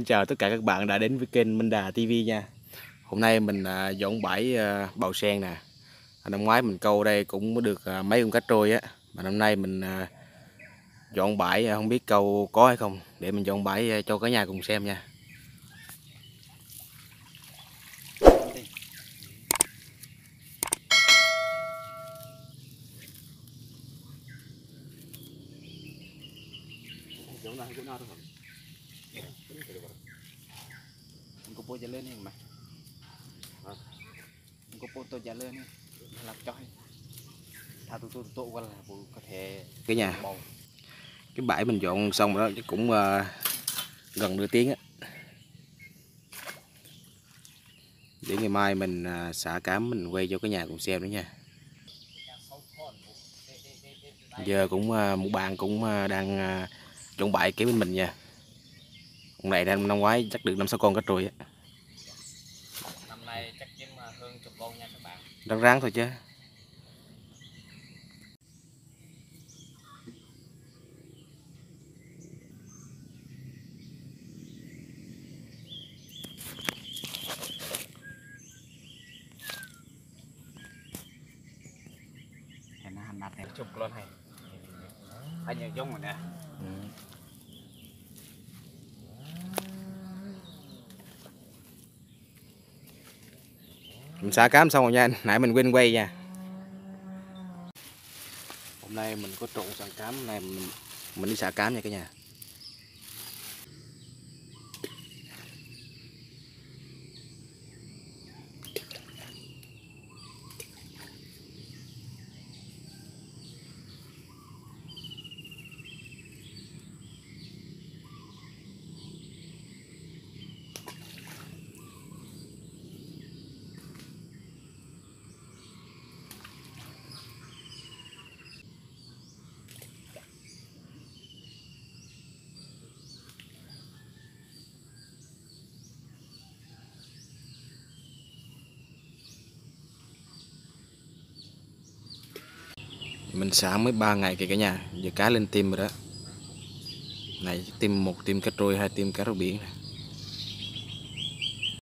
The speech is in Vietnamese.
chào tất cả các bạn đã đến với kênh Minh Đà TV nha. Hôm nay mình dọn bãi bào sen nè. Năm ngoái mình câu đây cũng được mấy con cá trôi á. Mà năm nay mình dọn bãi không biết câu có hay không. Để mình dọn bãi cho cả nhà cùng xem nha. Cô bố lên đi mà cô bố tôi lên đi làm cho thà tôi qua là có thể Cả nhà, cái bãi mình dọn xong rồi đó chứ cũng gần nửa tiếng á. Để ngày mai mình xả cám mình quay cho cả nhà cùng xem nữa nha. Giờ cũng một bạn cũng đang dọn bãi kế bên mình nha. Con này năm ngoái chắc được 5-6 con cá trôi á. năm nay chắc kiếm hơn chục con nha các bạn. Ráng ráng thôi chứ. Nó hành nát này chục luôn hay. Hay nhiều giống rồi nè. Mình xả cám xong rồi nha, nãy mình quên quay nha. Hôm nay mình có trộn xả cám, hôm nay mình đi xả cám nha cả nhà. Mình xả mới 3 ngày kìa cả nhà, giờ cá lên tim rồi đó. Này tim một tim cá trôi, 2 tim cá rô biển.